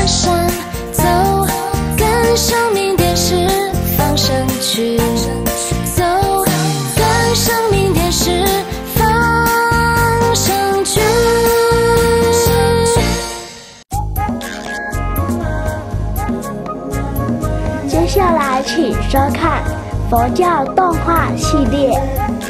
山走，跟生命电视放上去，走，跟生命电视放上去。 接下来请收看佛教动画系列。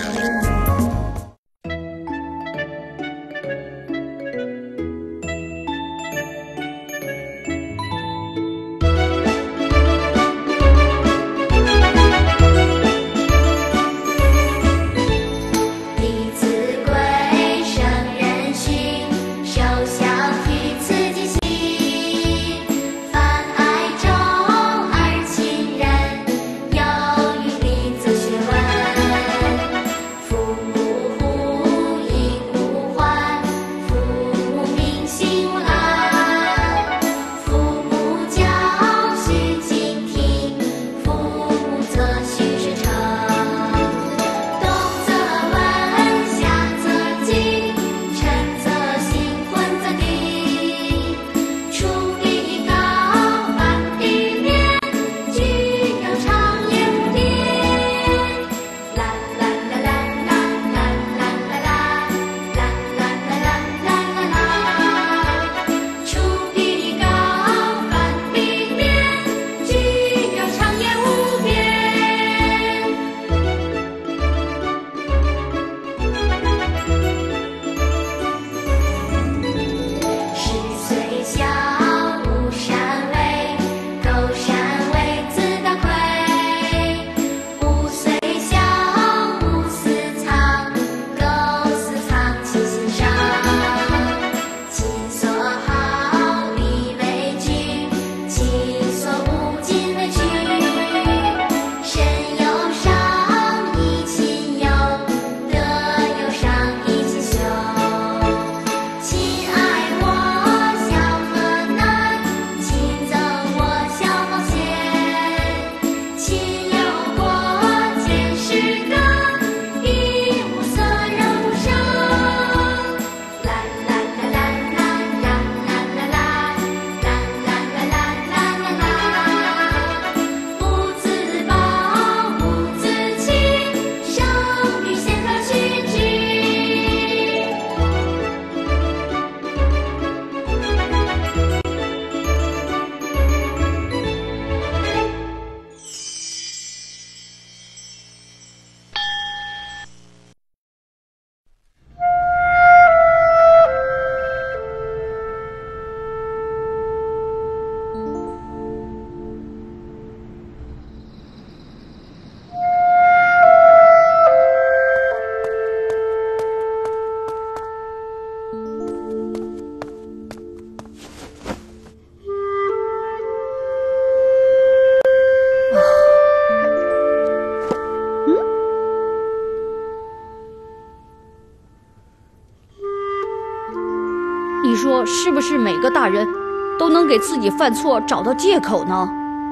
你说是不是每个大人都能给自己犯错找到借口呢？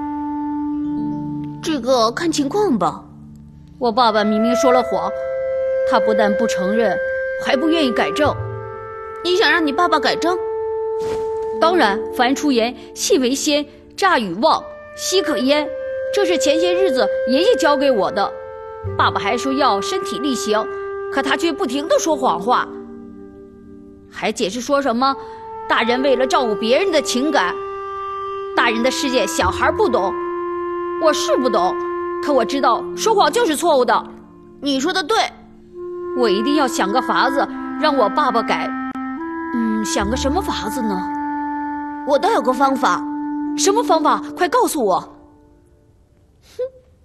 这个看情况吧。 我爸爸明明说了谎，他不但不承认，还不愿意改正。 你想让你爸爸改正？ 当然，凡出言，信为先，诈与妄，奚可焉？这是前些日子爷爷教给我的。爸爸还说要身体力行，可他却不停地说谎话，还解释说什么大人为了照顾别人的情感，大人的世界小孩不懂。我是不懂，可我知道说谎就是错误的。 你说的对， 我一定要想个法子让我爸爸改。想个什么法子呢？ 我倒有个方法。 什么方法？快告诉我。 哼，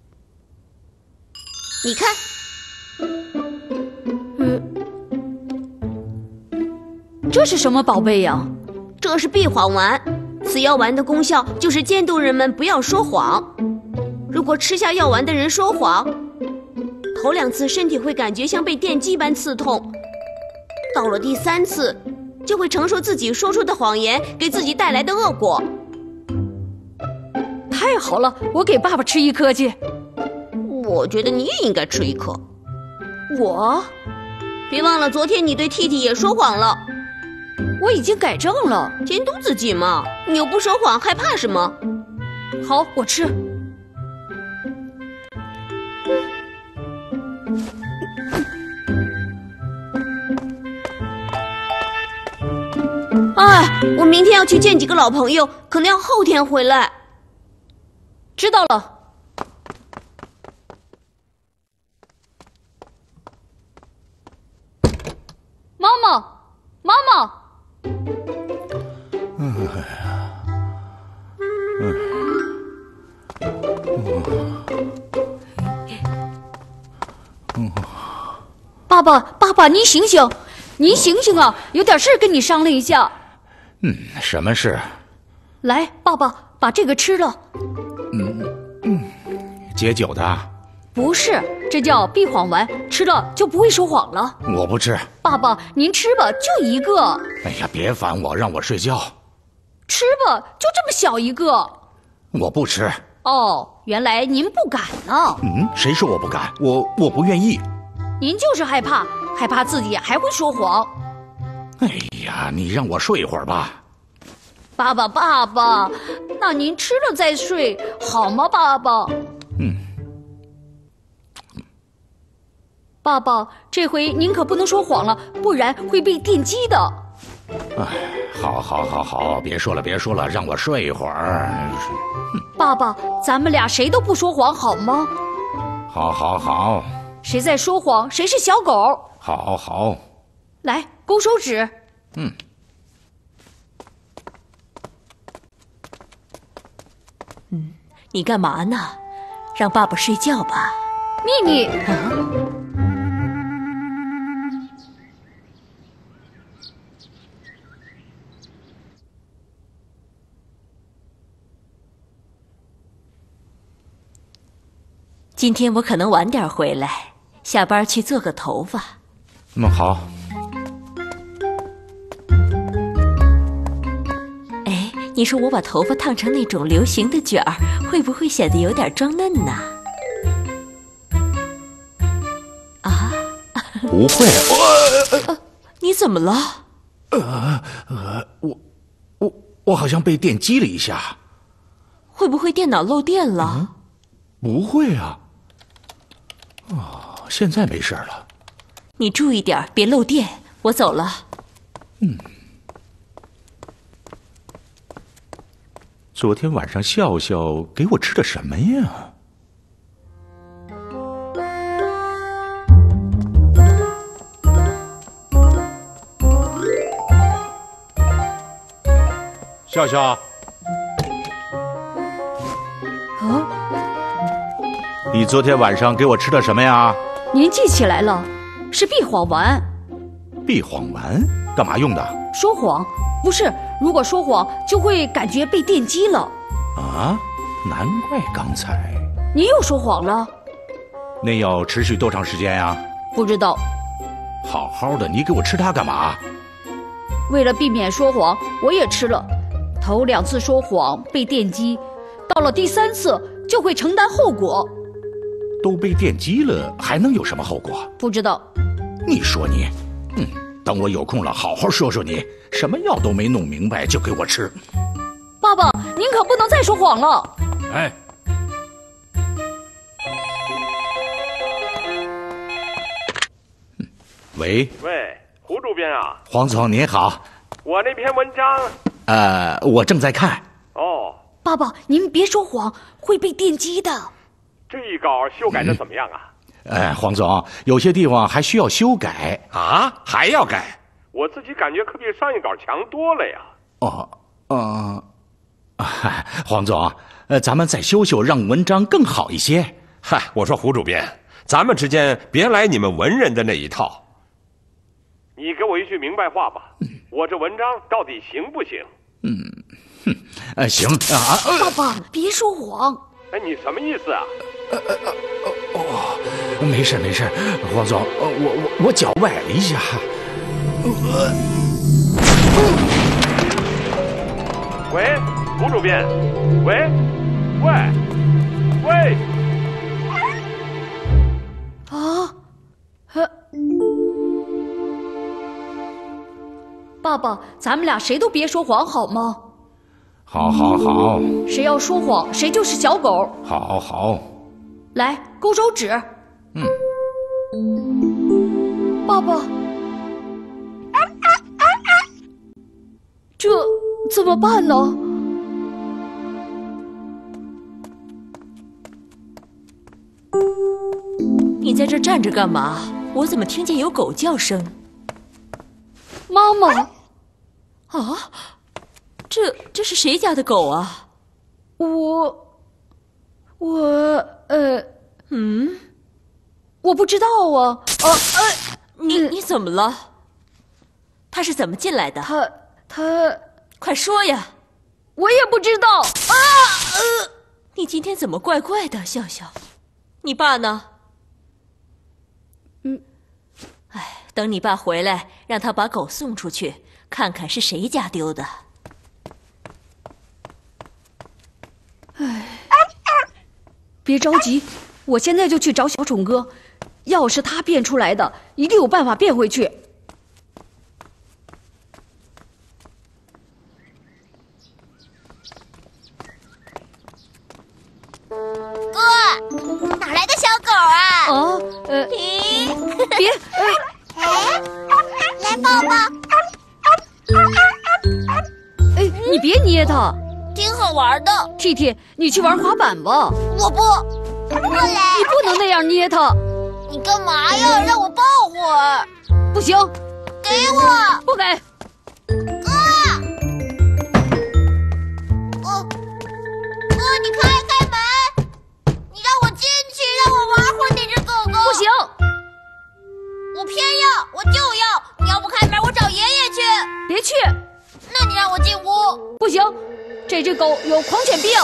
你看。 这是什么宝贝呀？ 这是避谎丸，此药丸的功效就是监督人们不要说谎。如果吃下药丸的人说谎，头2次身体会感觉像被电击般刺痛，到了第3次，就会承受自己说出的谎言给自己带来的恶果。 太好了，我给爸爸吃1颗去。 我觉得你也应该吃1颗。 我？ 别忘了昨天你对 T T 也说谎了。 我已经改正了。 填肚子紧嘛，你又不说谎，害怕什么？ 好，我吃。 哎，我明天要去见几个老朋友，可能要后天回来。 知道了。妈妈，妈妈。爸爸，爸爸，您醒醒，您醒醒啊！有点事跟你商量一下。 什么事？ 来，爸爸，把这个吃了。 解酒的？ 不是，这叫闭谎丸，吃了就不会说谎了。 我不吃。 爸爸，您吃吧，就一个。 哎呀，别烦我，让我睡觉。 吃吧，就这么小一个。 我不吃。 哦，原来您不敢呢。 谁说我不敢？我不愿意。 您就是害怕自己还会说谎。 哎呀，你让我睡一会儿吧。 爸爸，那您吃了再睡好吗，爸爸？爸爸，这回您可不能说谎了，不然会被电击的。 哎，好，别说了，让我睡一会儿。 爸爸，咱们俩谁都不说谎好吗？ 好。 谁在说谎，谁是小狗。 好。 来，勾手指。 你干嘛呢？让爸爸睡觉吧。 秘密。 今天我可能晚点回来，下班去做个头发。 好。 哎，你说我把头发烫成那种流行的卷儿，会不会显得有点装嫩呢？啊？ 不会。 你怎么了？ 我好像被电击了一下。 会不会电脑漏电了？ 不会啊。现在没事了。 你注意点，别漏电。我走了。 昨天晚上笑笑给我吃的什么呀？笑笑。你昨天晚上给我吃的什么呀？ 您记起来了，是闭谎丸。 闭谎丸干嘛用的？ 说谎，不是，如果说谎就会感觉被电击了。 啊，难怪刚才。 您又说谎了。 那要持续多长时间呀？ 不知道。 好好的，你给我吃它干嘛？ 为了避免说谎，我也吃了。头2次说谎被电击，到了第3次就会承担后果。 都被电击了，还能有什么后果？ 不知道。 你说你，等我有空了好好说说你，什么药都没弄明白就给我吃。 爸爸，您可不能再说谎了。 哎，喂， 胡主编啊。 黄总您好。 我那篇文章， 我正在看。 哦。 爸爸，您别说谎，会被电击的。 这一稿修改的怎么样啊？ 黄总，有些地方还需要修改啊，还要改？我自己感觉可比上一稿强多了呀。 黄总，咱们再修修，让文章更好一些。 嗨，我说胡主编，咱们之间别来你们文人的那一套。你给我一句明白话吧，我这文章到底行不行？ 行啊。 爸爸，别说谎。 哎，你什么意思啊？ 没事，黄总，我脚崴了一下。 喂，胡主编，喂。 爸爸，咱们俩谁都别说谎好吗？ 好，好，好。 谁要说谎，谁就是小狗。 好，好。 来，勾手指。爸爸，这怎么办呢？ 你在这站着干嘛？我怎么听见有狗叫声？ 妈妈， 啊，这是谁家的狗啊？ 我不知道啊。 你怎么了？它是怎么进来的？ 他， 快说呀！ 我也不知道。 你今天怎么怪怪的，笑笑？你爸呢？等你爸回来，让他把狗送出去，看看是谁家丢的。 别着急，我现在就去找小宠哥。要是他变出来的，一定有办法变回去。 哥，哪来的小狗啊？ 别， 来抱抱。 你别捏它。 挺好玩的。 T，你去玩滑板吧。 我不来。 你不能那样捏它。 你干嘛呀？让我抱会儿。 不行。 给我。 不给。 哥，你开门！你让我进去，让我玩会儿那只狗狗。 不行。 我偏要，我就要！你要不开门，我找爷爷去。 别去。 那你让我进屋。 不行，这只狗有狂犬病。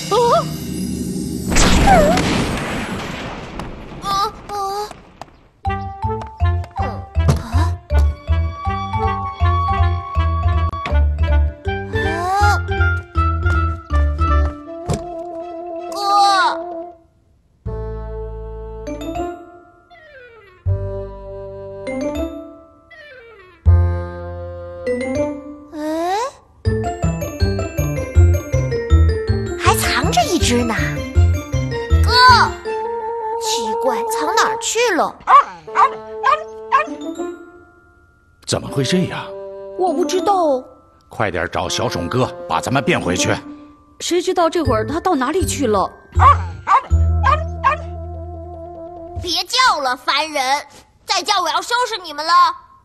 还藏着一只呢。哥，奇怪，藏哪儿去了？ 怎么会这样？ 我不知道。 快点找小宠哥，把咱们变回去。 谁知道这会儿他到哪里去了？ 别叫了，烦人！再叫我要收拾你们了。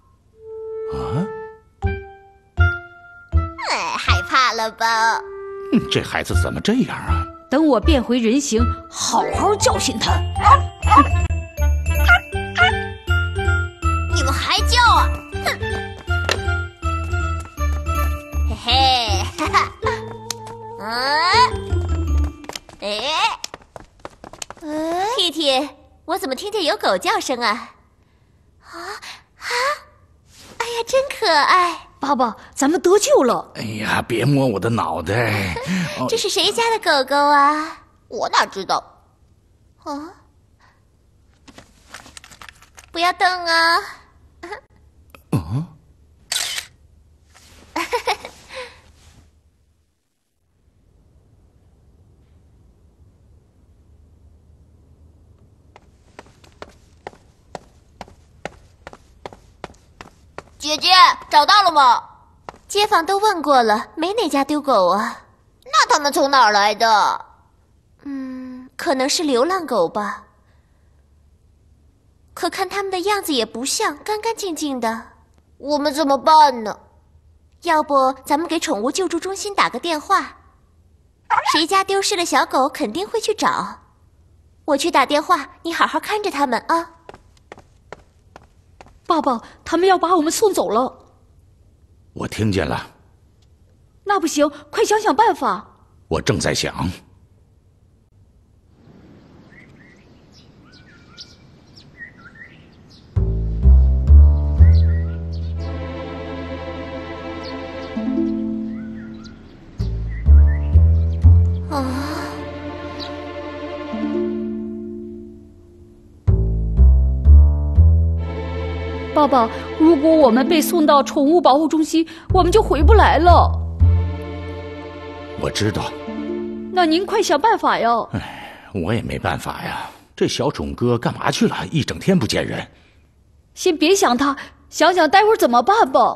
害怕了吧？ 这孩子怎么这样啊？ 等我变回人形，好好教训他。 你们还叫啊？哼！嘿嘿，哈哈。 T，我怎么听见有狗叫声啊？ 哎呀，真可爱！ 爸爸，咱们得救了！ 哎呀，别摸我的脑袋！ 这是谁家的狗狗啊？我哪知道？不要动啊！姐姐，找到了吗？ 街坊都问过了，没哪家丢狗啊。 那他们从哪儿来的？ 可能是流浪狗吧。可看他们的样子也不像，干干净净的。 我们怎么办呢？ 要不咱们给宠物救助中心打个电话，谁家丢失了小狗肯定会去找。我去打电话，你好好看着他们啊。 爸爸，他们要把我们送走了。 我听见了。 那不行，快想想办法。 我正在想。 爸爸，如果我们被送到宠物保护中心，我们就回不来了。 我知道。 那您快想办法呀！ 我也没办法呀。这小宠哥干嘛去了？一整天不见人。 先别想他，想想待会儿怎么办吧。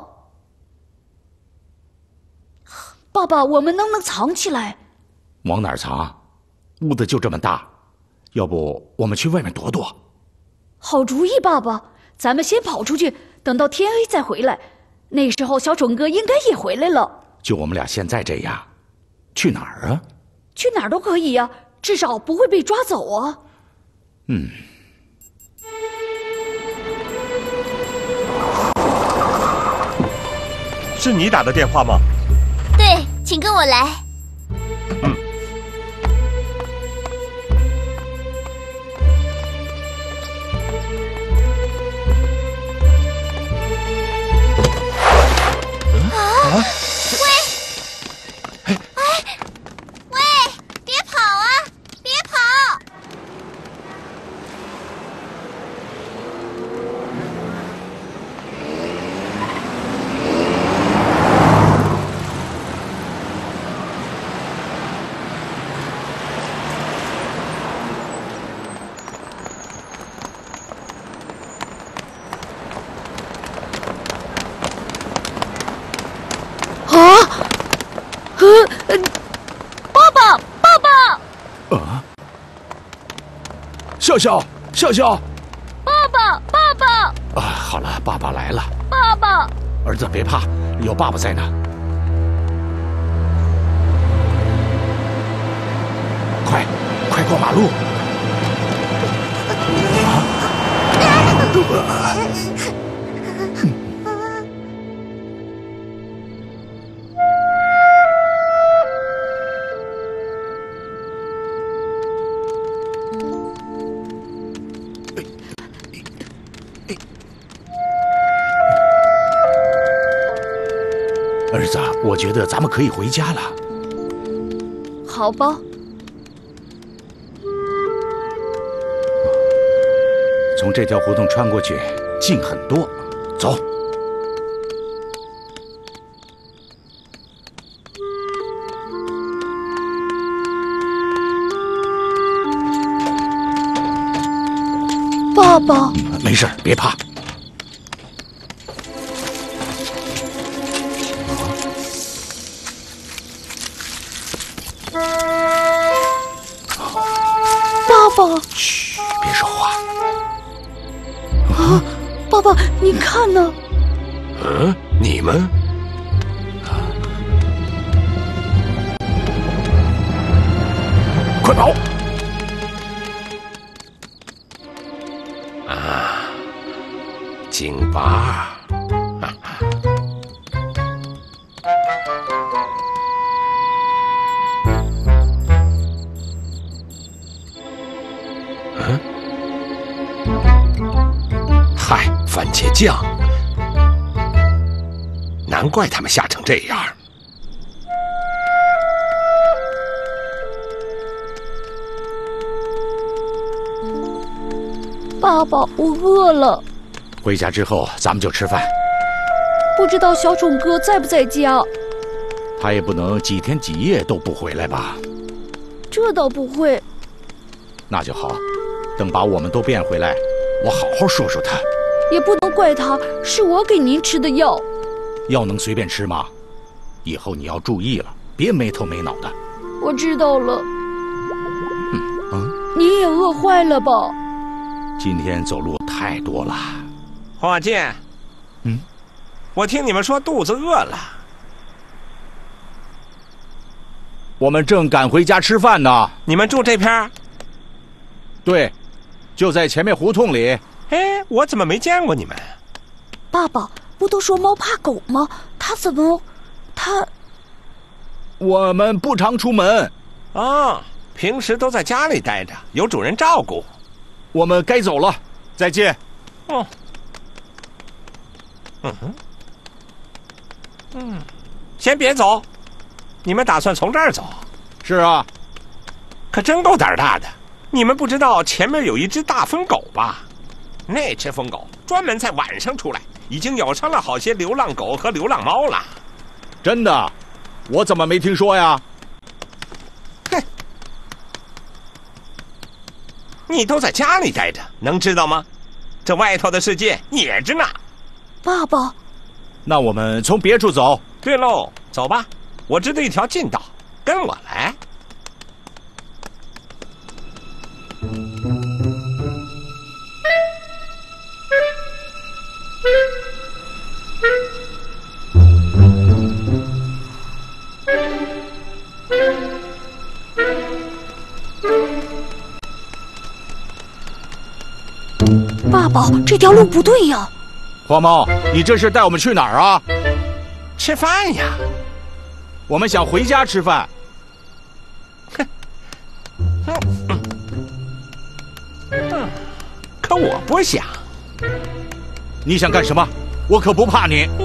爸爸，我们能不能藏起来？ 往哪儿藏？屋子就这么大，要不我们去外面躲躲？ 好主意，爸爸，咱们先跑出去，等到天黑再回来。那时候小宠哥应该也回来了。 就我们俩现在这样，去哪儿啊？ 去哪儿都可以呀，至少不会被抓走啊。 是你打的电话吗？ 对，请跟我来。别跑啊！别跑！ 笑笑，笑笑， 爸爸！ 好了，爸爸来了。 爸爸， 儿子别怕，有爸爸在呢。快过马路！儿子，我觉得咱们可以回家了。 好吧。 从这条胡同穿过去，近很多。走。 爸爸， 没事，别怕。 爸爸， 嘘，别说话。 啊，爸爸，你看呢？ 你们？ 快跑！ 警拔。嗨，番茄酱，难怪他们吓成这样。 爸爸，我饿了。 回家之后咱们就吃饭。 不知道小宠哥在不在家？ 他也不能几天几夜都不回来吧？ 这倒不会。 那就好，等把我们都变回来，我好好说说他。 也不能怪他，是我给您吃的药。 药能随便吃吗？以后你要注意了，别没头没脑的。 我知道了。你也饿坏了吧？ 今天走路太多了。 伙计，我听你们说肚子饿了。 我们正赶回家吃饭呢。 你们住这片？ 对，就在前面胡同里。 哎，我怎么没见过你们？ 爸爸，不都说猫怕狗吗？ 我们不常出门。 平时都在家里待着，有主人照顾。 我们该走了，再见。 先别走，你们打算从这儿走？ 是啊。 可真够胆大的！你们不知道前面有一只大疯狗吧？那只疯狗专门在晚上出来，已经咬伤了好些流浪狗和流浪猫了。 真的？我怎么没听说呀？ 哼，你都在家里待着，能知道吗？这外头的世界野着呢。 爸爸， 那我们从别处走。 对喽，走吧，我知道一条近道，跟我来。 爸爸，这条路不对呀！ 花猫，你这是带我们去哪儿啊？ 吃饭呀！ 我们想回家吃饭。 可我不想。 你想干什么？我可不怕你。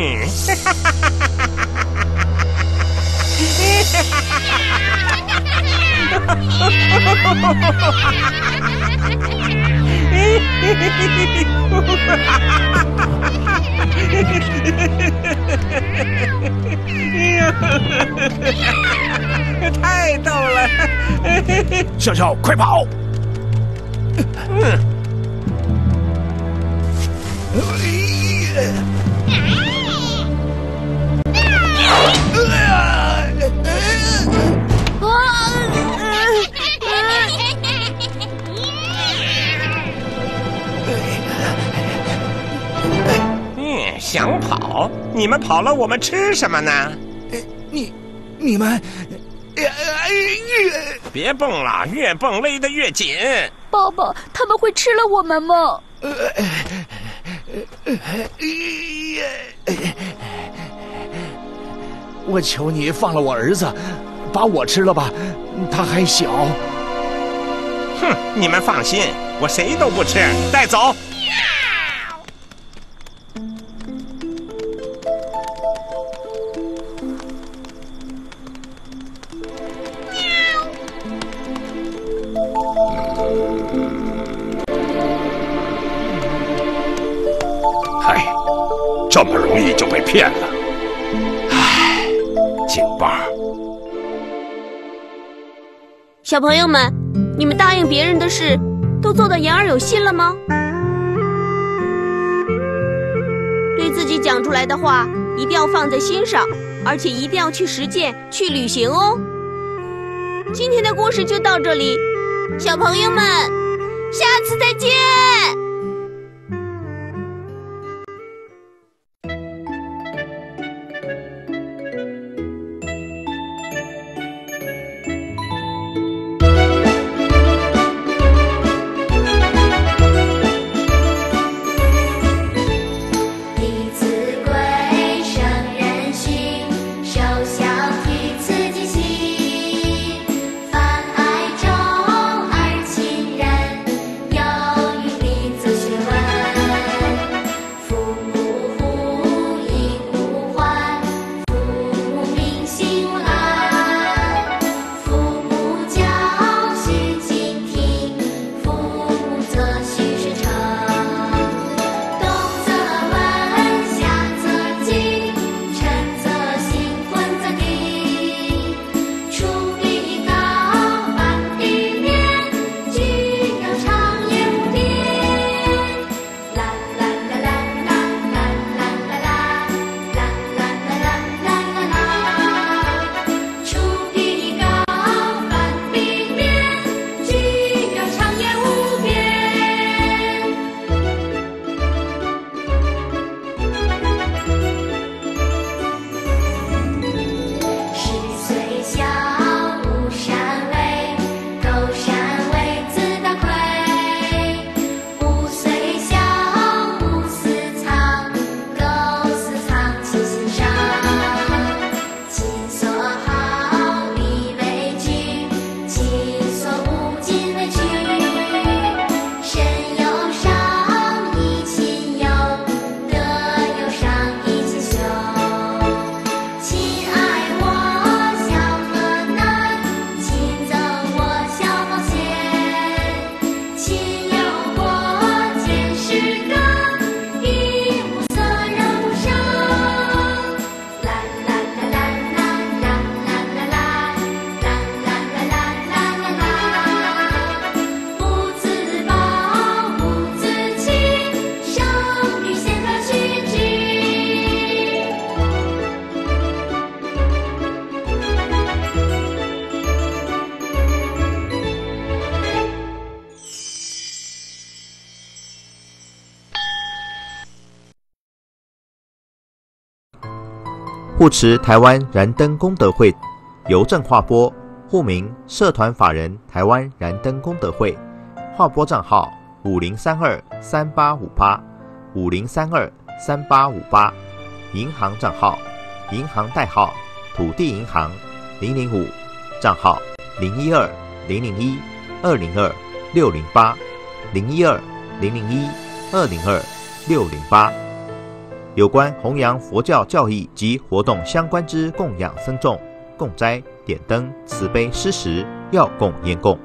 太逗了！ 笑笑，快跑！ 想跑？你们跑了，我们吃什么呢？ 你们， 别蹦了，越蹦勒得越紧。 爸爸，他们会吃了我们吗？ 我求你放了我儿子，把我吃了吧，他还小。 哼，你们放心，我谁都不吃，带走。 唉，这么容易就被骗了。唉，劲爆！ 小朋友们，你们答应别人的事都做到言而有信了吗？对自己讲出来的话一定要放在心上，而且一定要去实践、去履行哦。今天的故事就到这里，小朋友们，下次再见。 凡爱众而亲仁，有余力。 护持台湾燃灯功德会，邮政划拨，户名社团法人台湾燃灯功德会，划拨账号50323850323858，银行账号银行代号土地银行005，账号012002608608012002602608。有关弘扬佛教教义及活动相关之供养僧众、供斋、点灯、慈悲施食、药供烟供。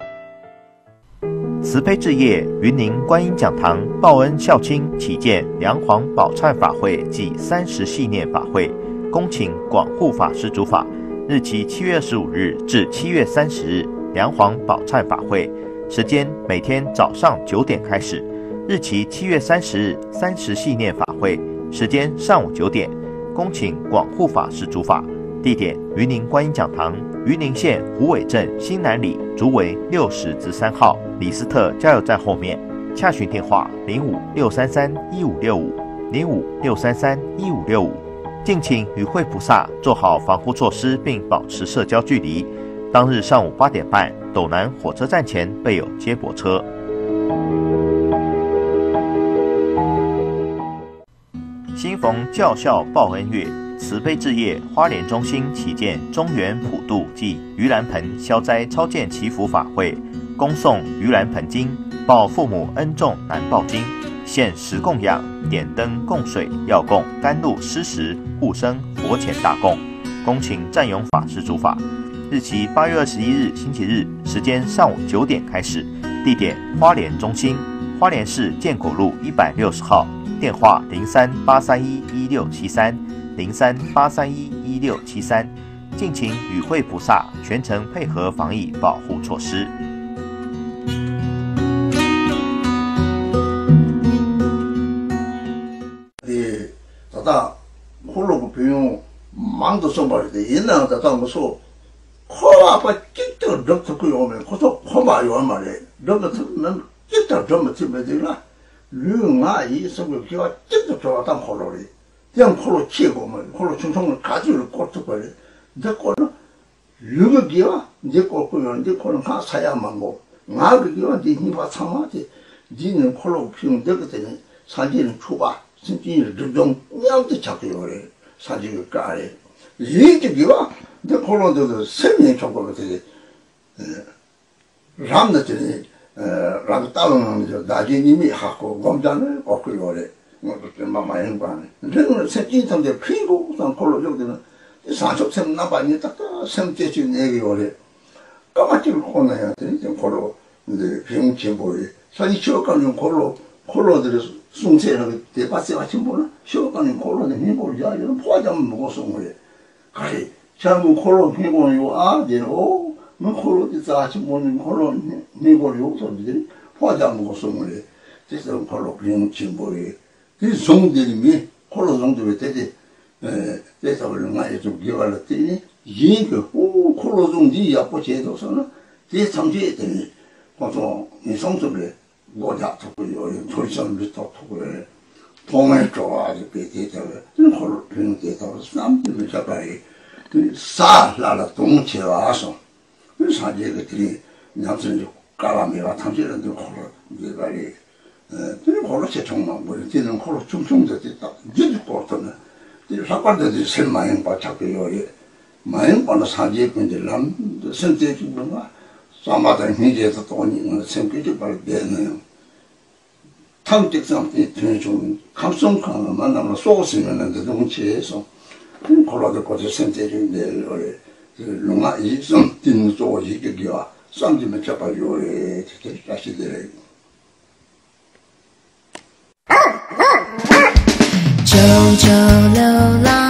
慈悲置业云林观音讲堂报恩孝亲启建梁皇宝忏法会暨30系念法会，恭请广护法师主法，日期7月25日至7月30日，梁皇宝忏法会，时间每天早上9点开始，日期7月30日30系念法会，时间上午9点，恭请广护法师主法，地点云林观音讲堂，云林县虎尾镇新南里竹围60-3号李斯特加油站后面，洽询电话05-633-1565，05-633-1565。敬请与会菩萨做好防护措施，并保持社交距离。当日上午8点半，斗南火车站前备有接驳车。新逢教孝报恩月，慈悲置业花莲中心启建中原普渡暨盂兰盆消灾超荐祈福法会，恭送盂兰盆经，报父母恩重难报经，现实供养，点灯供水、药供、甘露施食、护生佛前大供，恭请占勇法师主法。日期8月21日星期日，时间上午9点开始，地点花莲中心，花莲市建国路160号，电话03-831-1673，03-831-1673，敬请与会菩萨全程配合防疫保护措施。 다 홀로 비용 망도 써버리대 옛날에 다 무서 코아빠 찢어 럭터 그 오면 코서 코마요 말에 럭터 는 찢어 좀 집에들라 류가 이 속을 기와 찢어 좋아다 홀로리 그냥 홀로 치고 뭐 홀로 충성을 가지고 꽂어 버려 이제 꼴은 류가 기와 이제 꼴고는 이제 꼴은 가 사야만 뭐 나그 기와 이제 힘과 참아지 니는 홀로 비용 되게 되는 사진은 초바 진짜 좀 냥도 잡혀요. 사진을 까래. 이게기와 내 콜로도 세명이 조금 되게 람나들이 람 따로는 저 나중에 이미 하고 검장을 얻고 요래. 뭐그 마마인 거네. 그래서 세진 상대 피고 상 콜로 저기는 사족sem 나반이 딱 sem대지 내기 요래. 까맣게 코나야 돼. 좀 콜로 이제 병치 보이. 사진 찍어가는 콜로들이 숭세는 대바세 같은 거는 쇼가는 콜로는 해보자 이런 포화장 먹어서 그래. 그래. 잘못 콜로 해보요 아 되노. 뭐 콜로도 같이 먹는 콜로 해보요 소리들이 포화장 먹어서 그래. 그래서 콜로 그냥 진보에 그 송들이 콜로 정도에 되지. 그래서 얼마에 좀 기억할랬더니 이게 콜로 정지 약보제도서는 제 상주에 되니 그래서 이 성수를 뭐냐 토고요 조선부터 토고에 동해 좋아하지 배대자가 홀로 병대자가 삼들을 잡아이 그 사라라 동체 와서 그 사제들이 남선 까라미가 탐지는데 홀로 이제 말이 그 홀로 제총만 뭐 되는 홀로 충충도 됐다 이제 거기서는 이 사관들이 설마행 받자고요 마행 받는 사제 근데 남 선택이 뭔가 사마다 현재에서 돈이 생기지 말되네요. 탐직상 좀 감성강을 만나면 쏘으면 동치에서 콜라도 거기서 선택인데 롱아 이좀 띵 쪼지 기와 쌈지면 잡아요 다시들 九九流浪